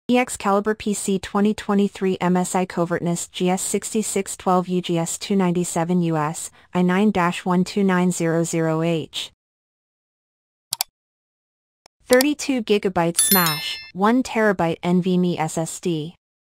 EXCaliberPC 2023 MSI Covertness GS6612 UGS 297 US I9-12900H 32GB Smash 1TB NVMe SSD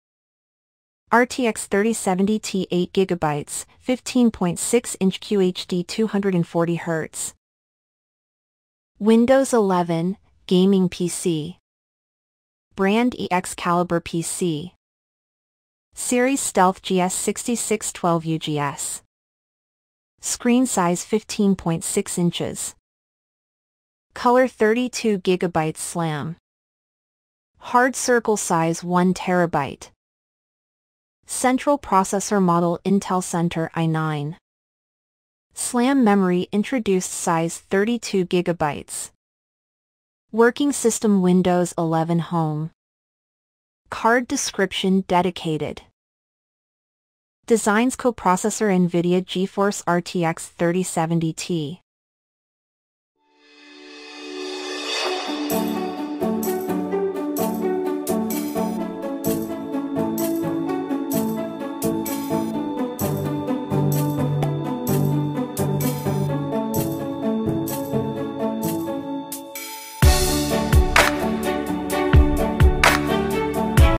RTX 3070 Ti 8GB 15.6-inch QHD 240Hz Windows 11 Gaming PC Brand EXCaliberPC Series Stealth GS6612 UGS Screen size 15.6 inches Color 32GB SLAM Hard circle size 1 TB Central processor model Intel Center i9 SLAM memory introduced size 32GB Working system Windows 11 Home Card description dedicated Designs coprocessor NVIDIA GeForce RTX 3070 Ti